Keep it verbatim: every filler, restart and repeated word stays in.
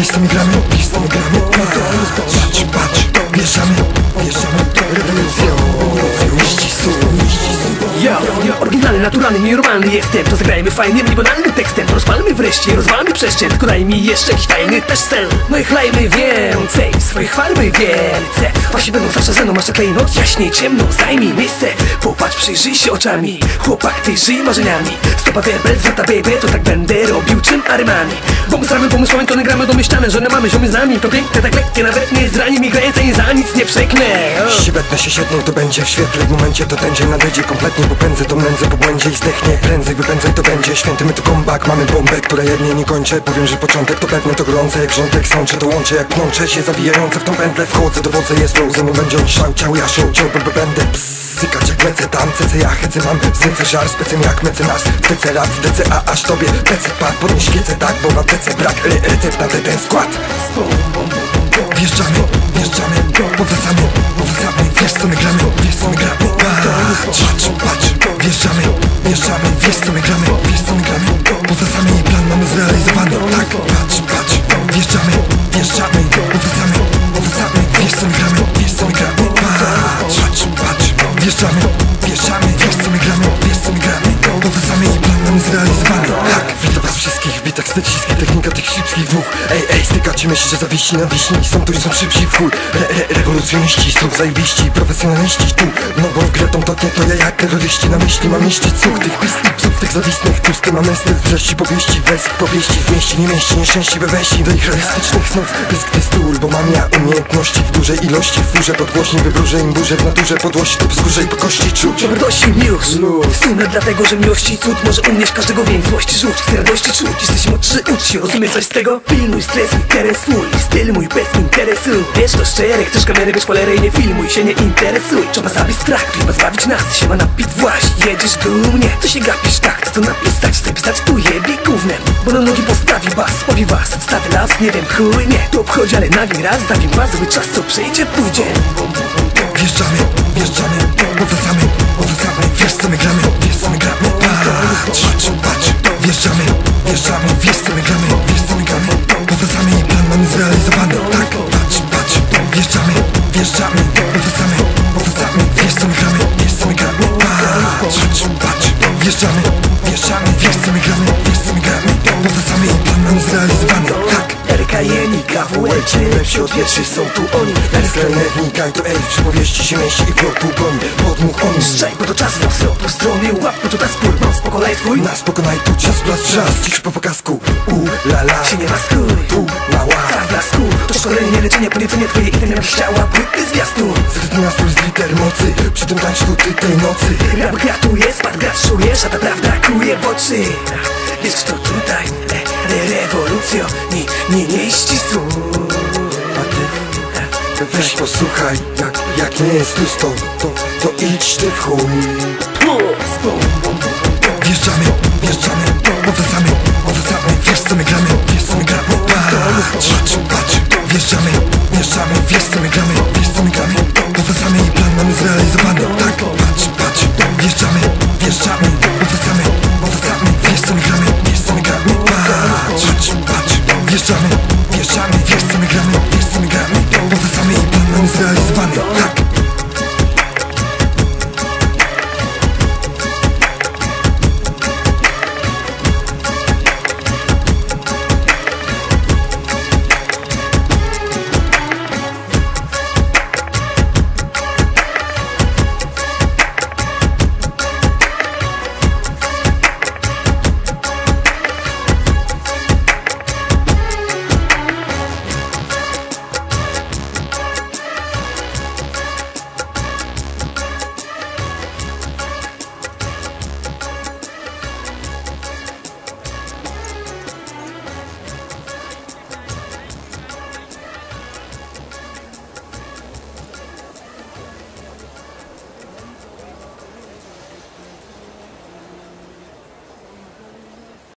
wiesz co my gramy, wiesz co my gramy. Patrz, patrz, wjeżdżamy, wjeżdżamy. Rewolucją, ścisłą. Yo, oryginalny, naturalny, nienormalny jestem. To zagrajmy fajnym, niebanalnym tekstem. Rozpalmy wreszcie, rozwalmy przestrzeń. Tylko daj mi jeszcze jakiś tajny też cel. No i chlejmy więcej, swoje chwalmy wielce. Właśnie będą zawsze ze mną, masz klej noc jaśniej, ciemno. Zajmij miejsce, popatrz, przyjrzyj się oczami. Chłopak, ty żyj marzeniami. Stopa werbel, zwrota baby, to tak będę robił czym arymami. Bo my stramy pomysłami, to nagramy domyślane, że nie mamy ziomy z nami. To piękne, tak lekkie, nawet nie zrani mi granice, nie za nic nie przeknę. Jeśli wetnę się świetnie, to będzie w świetle. W momencie to będzie nadejdzie kompletnie. Popędzę to nędzę po błędzie i zdechnie. Prędzej wypędzaj to będzie święty, my to comeback. Mamy bombę, która jednie nie kończę. Powiem, że początek to pewne, to gorące jak wrzątek. Sączę to łączę jak plączę się zawijające w tą pętlę. Wchodzę, dowodzę, jest flow, ze mną będzie on szałciał. Ja szałciał, bo będę psykać jak lecę tam. Cece ja hecę mam, zlecę żar, specem jak mecenas. W tece rad, w dece, a aż tobie pece pak, podnieś kiece tak, bo na tece brak re recept na ten skład. Wjeżdżamy, wjeżdżamy, powracamy, powracamy. Wiesz co my gramy, wiesz co my gramy. Patrz, patrz, wjeżdżamy, wjeżdżamy. Wiesz co my gramy, wiesz co my gramy. Powracamy i plan mamy zrealizowany. Tak, patrz, patrz, wjeżdżamy, wjeżdżamy. Powracamy, powracamy. Wiesz co my gramy, wiesz co my gramy. Patrz, patrz, wjeżdżamy, wjeżdżamy. Wiesz co my gramy, wiesz co my gramy. Powracamy i plan mamy zrealizowany. Tak, witam was wszystkich w bitach styciskich. Technika tych wszystkich dwóch. Ej, ej, stykacie myśli, że zawiści na wiśni. Są tu, są szybsi w chuj. Re, re, rewolucjoniści, są zajebiści, profesjonaliści tu. No bo w grę tą to nie to ja jak terroryści na myśli. Mam mieścić cuch tych pistych psów, tych zawistnych. Tłusty mamy styl wreszcie powieści. Wesk powieści w mieście, nie mieści, nieszczęśliwe weści. Do ich realistycznych snów, pysk testu. Bo mam ja umiejętności w dużej ilości. W furze podgłośni wywróżę im burzę w naturze. Podłości to wzgórze i po kości czuć. Dobrodości miłość, sumę dlatego, że miłości cud może unieść każdego, więc złości rzuć. Chcę radości czuć, jesteś młodszy, ucz się, rozumiesz coś z tego? Pilnuj stres, interes mój, styl mój bez interesu. Wiesz to szczere, chcesz kamery, bierz cholerę i nie filmuj się, nie interesuj. Trzeba zabić strach, który ma zbawić nas. Się ma napit właśnie, jedziesz do mnie. Co się gapisz tak, co to napisać, zapisać tu jebie gównem. Bo na nogi postawi was, powie was, wstawi las, nie wiem chuj, nie. To obchodzi, ale nagli raz, zawi bazowy czas, co przyjdzie, pójdzie. Wjeżdżamy, wjeżdżamy, powracamy, powracamy. Wiesz co my gramy, wiesz co my gramy. Patrz, patrz, wjeżdżamy, wjeżdżamy. Wiesz co my gramy, wiesz co my gramy. Powracamy i plan mamy zrealizowany. Tak, patrz, patrz, wjeżdżamy, wjeżdżamy. Powracamy, powracamy. Wiesz co my gramy, wiesz co my gramy. Patrz, patrz, wjeżdżamy, wjeżdżamy. Wiesz co my gramy, wiesz co my gramy. Powracamy i plan mamy zrealizowany. Tak. R K J, K W L, czy lepsi od wierszy są tu oni. Wnikaj to elf, przypowieści się mieści i flotu goni. Podmuch oni. Szczaj, bo to czas los, po stronie łap, bo to ta spór. Mam spokonaj twój, nas pokonaj tu, czas blask wrzask. Cisz po pokazku, u la la. się nie maskuj, tu mała. za blasku, to szkolenie, leczenie, podniecenie twoje item jakbyś chciała, płyty zwiastun. Zrytmy nas plus liter mocy, przy tym tańcz tu ty tej nocy. Rap gratuje, spad grat czujesz, a ta prawda kuje w oczy. Wiesz kto tutaj, re, re, rewolucjo, nie, nie, nie ścisł. A ty, weź posłuchaj, jak, jak nie jest tłusto, to, to idź ty w chuj. Wjeżdżamy, wjeżdżamy, powracamy, powracamy. Wiesz co my gramy, wiesz co my gramy. Patrz, patrz, wjeżdżamy, wjeżdżamy. Wiesz co my gramy, wiesz co my gramy. Powracamy i plan mamy zrealizowany. Tak, patrz, patrz, wjeżdżamy, wjeżdżamy. Powracamy, powracamy. Wiesz co my gramy, wiesz co my gramy. Patrz, patrz, wjeżdżamy.